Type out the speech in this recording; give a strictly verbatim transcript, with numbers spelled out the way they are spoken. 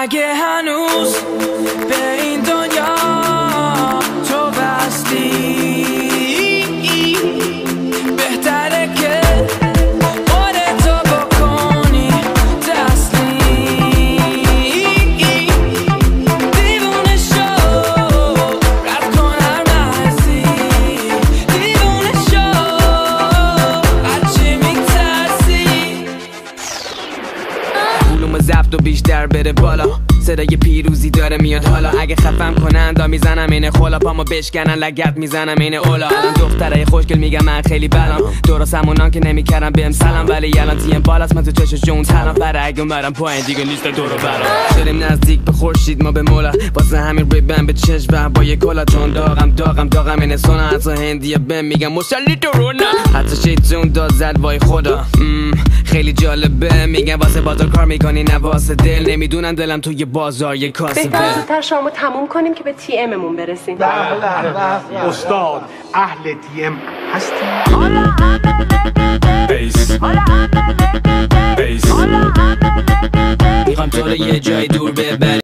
اگه هنوز به این دنیا تو بستی، بهتره که خودتو بکنی تسلیم. دیوونه شو رد کن هر مرزی، دیوونه شو از چی میترسی. علوم ضبط و بیشتر بره بالا، صدای پیروزی داره میاد حالا. اگه خفم کنن میزنم اینه خلا، پامو بشکنن لگت میزنم اینه اولا. الان دخترای خوشگل میگم من خیلی بلم، درست همونان که نمیکردم بهم سلام، ولی الان تیم بالاست من تو چشش جون تنم. برای اومدم پایین دیگه نیست دورو برام، شدیم نزدیک به خورشید ما به مولا، واسه همین ریبن به چشم با یه کلا. چون داغم داغم داغم اینه سونا، حتی هندیه بهم میگم مسلی تو رونا، حتی شیطون داد زد وای خدا. خیلی جالبه میگم واسه بازار کار میکنی نه واسه دل، نمیدونن دلم توی بازار یه کاسبه. بهتر زودتر شامو تموم کنیم که به تی اممون برسیم. استاد اهل تی ام هستی؟ بیس بیس میخوام تو رو یه جای دور ببری.